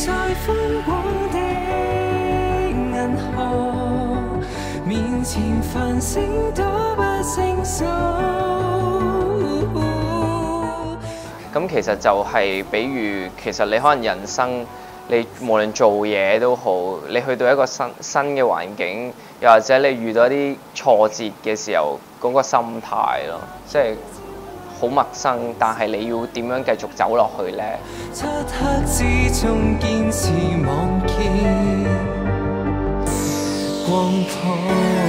在寬廣的銀河，面前繁星都不勝數。 咁其實就係比喻，其實你可能人生，你無論做嘢都好，你去到一個新嘅環境，又或者你遇到一啲挫折嘅時候，嗰個心態咯，即係好陌生，但係你要點樣繼續走落去呢？ 漆黑之中堅持望見光譜。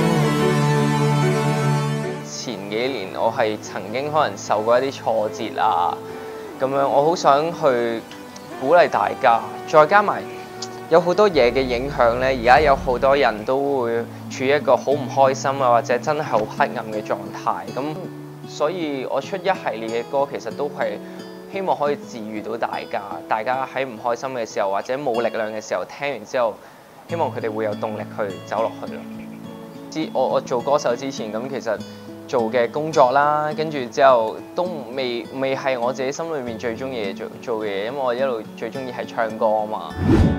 前幾年我係曾經可能受過一啲挫折啊，咁樣我好想去鼓勵大家，再加埋有好多嘢嘅影響咧。而家有好多人都會處於一個好唔開心啊，或者真係好黑暗嘅狀態。咁所以我出一系列嘅歌，其實都係希望可以治癒到大家。大家喺唔開心嘅時候，或者冇力量嘅時候，聽完之後，希望佢哋會有動力去走落去咯。我做歌手之前，咁其實做嘅工作啦，跟住之後都未係我自己心裏面最中意做嘅嘢，因為我一路最中意係唱歌啊嘛。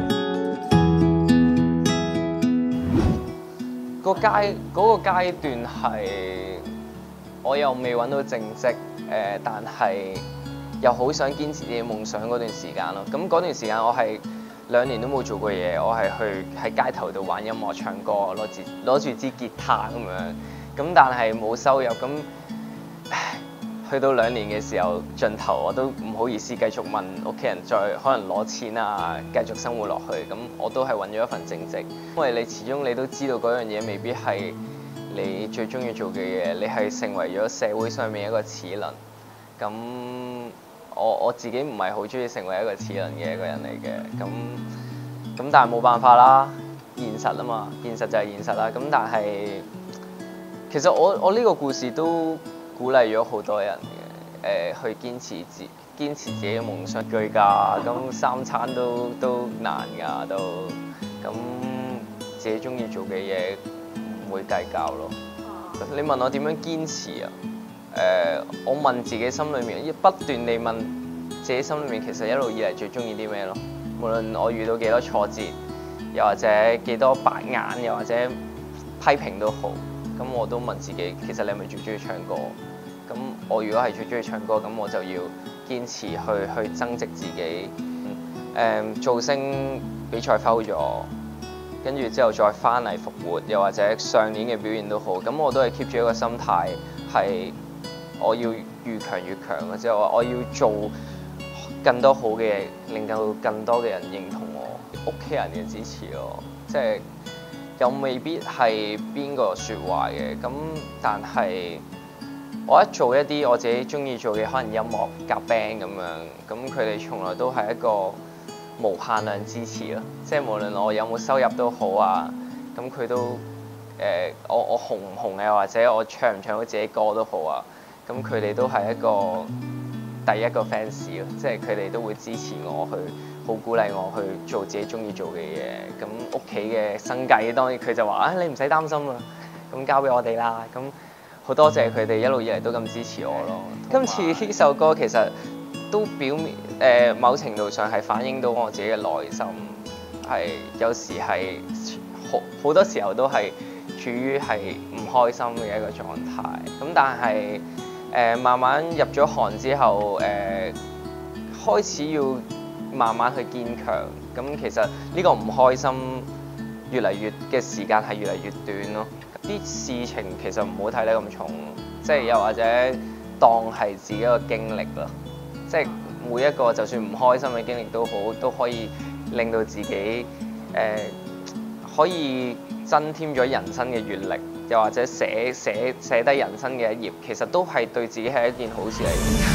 嗰個階段係我又未揾到正職，但係又好想堅持自己夢想嗰段時間咯。咁嗰段時間我係2年都冇做過嘢，我係去喺街頭度玩音樂唱歌，攞住支吉他咁樣。咁但係冇收入，咁去到2年嘅時候盡頭，我都唔好意思繼續問屋企人再可能攞錢啊，繼續生活落去。咁我都係揾咗一份正職，因為你始終你都知道嗰樣嘢未必係你最中意做嘅嘢，你係成為咗社會上面一個齒輪。咁我自己唔係好中意成為一個齒輪嘅一個人嚟嘅。咁但係冇辦法啦，現實啊嘛，現實就係現實啦。咁但係其實我呢個故事都鼓勵咗好多人嘅，去堅持自己嘅夢想。居家咁3餐都難㗎，都咁自己中意做嘅嘢唔會計較咯。你問我點樣堅持啊？我問自己心裏面，不斷地問自己心裏面，其實一路以嚟最中意啲咩咯？無論我遇到幾多挫折，又或者幾多白眼，又或者批評都好。咁我都問自己，其實你係咪最中意唱歌？咁我如果係最中意唱歌，咁我就要堅持去增值自己。造星比賽 fail 咗，跟住之後再翻嚟復活，又或者上年嘅表現都好，咁我都係 keep 住一個心態，係我要越強越強嘅，即係我要做更多好嘅嘢，令到更多嘅人認同我，屋企人嘅支持咯，即係。又未必係邊個説話嘅，咁但係我一做一啲我自己中意做嘅，可能音樂夾 band 咁樣，咁佢哋從來都係一個無限量支持咯，即係無論我有冇收入都好啊，咁佢都我紅唔紅嘅，或者我唱唔唱到自己歌都好啊，咁佢哋都係一個第一個 fans 咯，即係佢哋都會支持我去。好鼓勵我去做自己中意做嘅嘢，咁屋企嘅生計當然佢就話你唔使擔心啦，咁交俾我哋啦，咁好多謝佢哋一路以嚟都咁支持我咯。今次呢首歌其實都表面某程度上係反映到我自己嘅內心，係有時係好多時候都係處於係唔開心嘅一個狀態，咁但係慢慢入咗行之後，開始要慢慢去堅強，咁其實呢個唔開心越嚟越嘅時間係越嚟越短咯。啲事情其實唔好睇得咁重，即係又或者當係自己一個經歷咯。即係每一個就算唔開心嘅經歷都好，都可以令到自己可以增添咗人生嘅閲歷，又或者寫低人生嘅一頁，其實都係對自己係一件好事嚟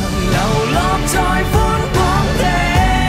嘅。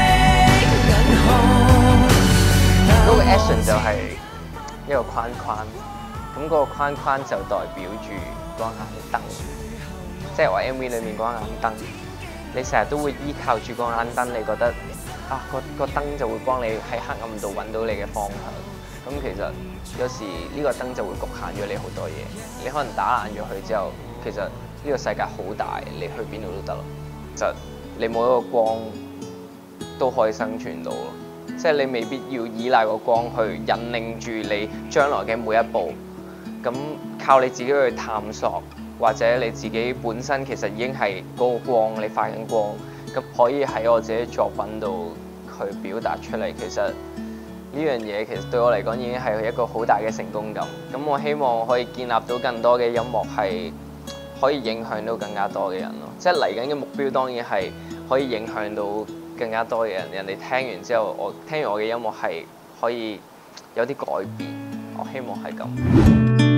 嗰個 action 就係一個框框，咁嗰個框框就代表住光眼燈，即係我 MV 裏面光眼燈。你成日都會依靠住光眼燈，你覺得啊個燈就會幫你喺黑暗度揾到你嘅方向。咁其實有時呢個燈就會局限咗你好多嘢，你可能打爛咗佢之後，其實呢個世界好大，你去邊度都得咯。其實你冇一個光都可以生存到咯。 即係你未必要依賴個光去引領住你將來嘅每一步。咁靠你自己去探索，或者你自己本身其實已經係嗰個光，你發緊光，咁可以喺我自己作品度去表達出嚟。其實呢樣嘢其實對我嚟講已經係一個好大嘅成功感。咁我希望可以建立到更多嘅音樂係可以影響到更加多嘅人咯。即係嚟緊嘅目標當然係可以影響到更加多嘅人。人哋聽完之後，我聽完我嘅音樂係可以有啲改變。我希望係咁。